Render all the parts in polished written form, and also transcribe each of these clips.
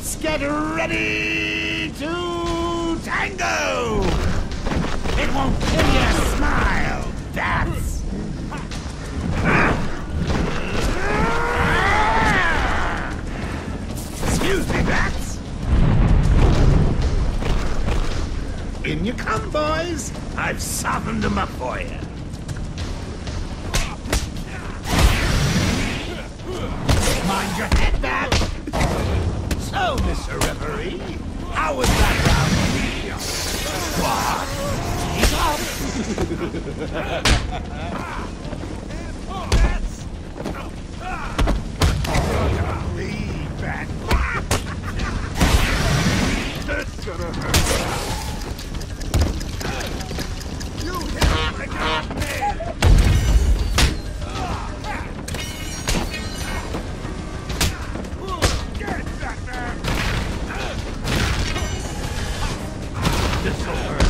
Let's get ready to tango! It won't kill your smile, bats! Excuse me, bats! In you come, boys! I've softened them up for you. Mind your head, bat! So, Mr. Referee, how was that round? What? Leave that. That's gonna hurt. You hit me! This'll hurt.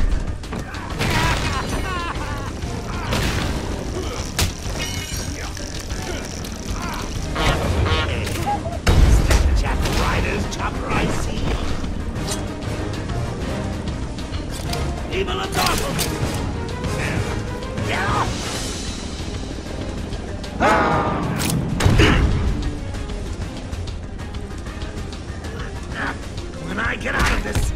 Snapchat Riders chopper, I see. People are talking. Yeah. When I get out of this.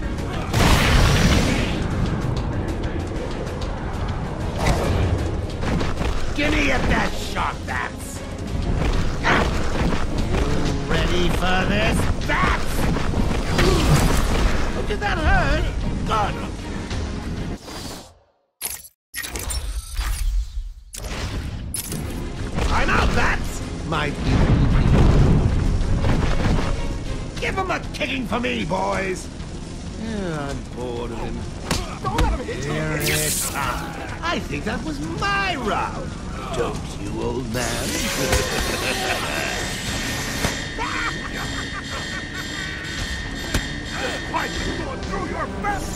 Gimme at that shot, bats! You ready for this, bats? Oh, did that hurt? Good. I'm out, bats! My give him a kicking for me, boys! Yeah, I'm bored of him. Don't let him hit you! Here it comes. I think that was my round. Don't you, old man? Why you going through your best?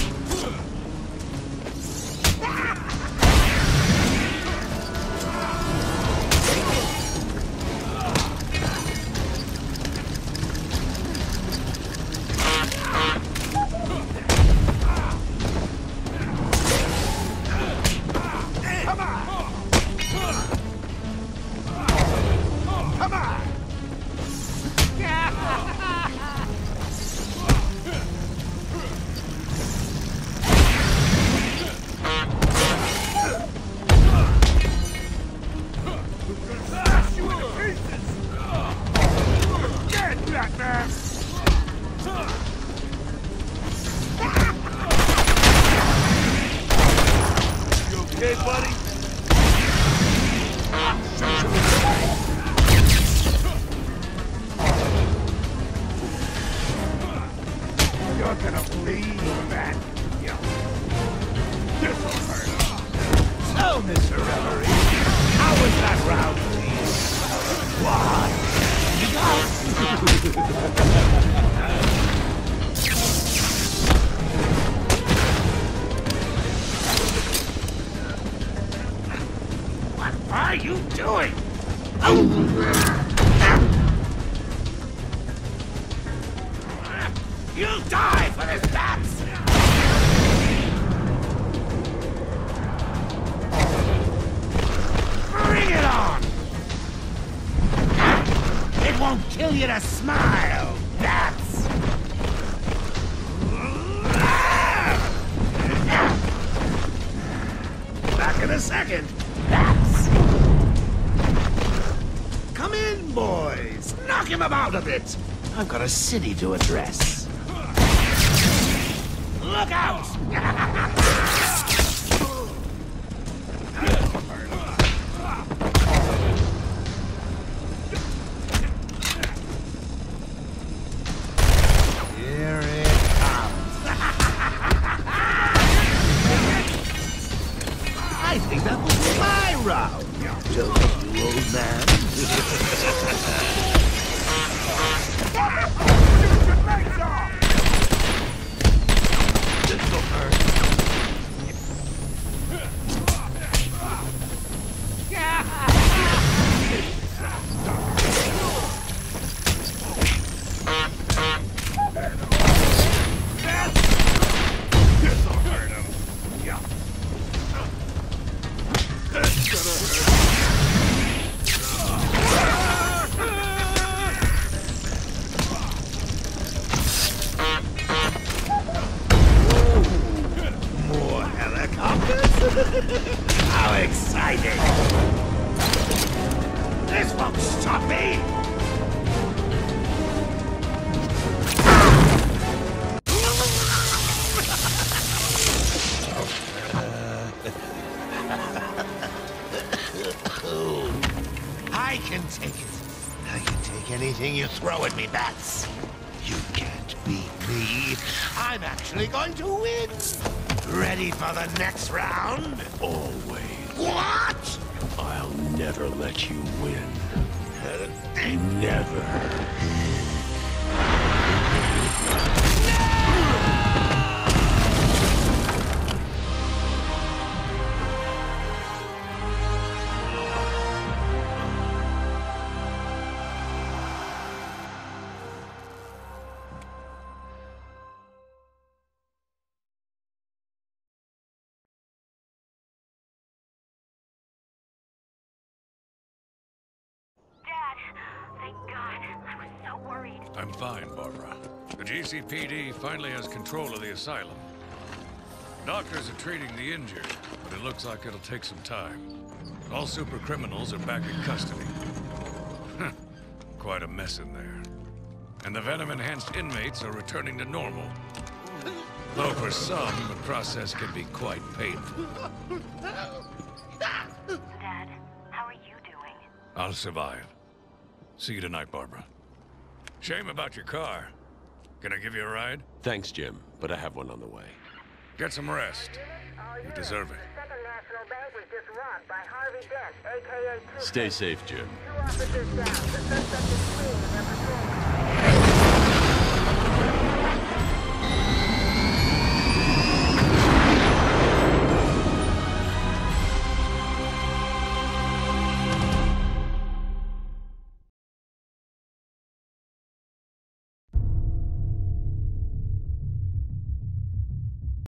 Okay, buddy? You're gonna bleed, man. This'll hurt. So, Mr. Referee, how was that round, please? What? What are you doing? You'll die for this, bats! Bring it on! It won't kill you to smile, bats! Back in a second, bats! Come in, boys! Knock him about a bit! I've got a city to address. Look out! Here it comes. I think that was my round. Don't you, old man? This'll hurt. take anything you throw at me, Bats. You can't beat me. I'm actually going to win. Ready for the next round? Always. What? I'll never let you win. Never. I'm fine, Barbara. The GCPD finally has control of the asylum. Doctors are treating the injured, but it looks like it'll take some time. All super criminals are back in custody. Quite a mess in there. And the venom-enhanced inmates are returning to normal. Though for some, the process can be quite painful. Dad, how are you doing? I'll survive. See you tonight, Barbara. Shame about your car. Can I give you a ride? Thanks, Jim, but I have one on the way. Get some rest. You deserve it. Second National Bank was just robbed by Harvey Dent, a.k.a. Stay safe, Jim. 2 officers down. The suspect is fleeing in their patrol.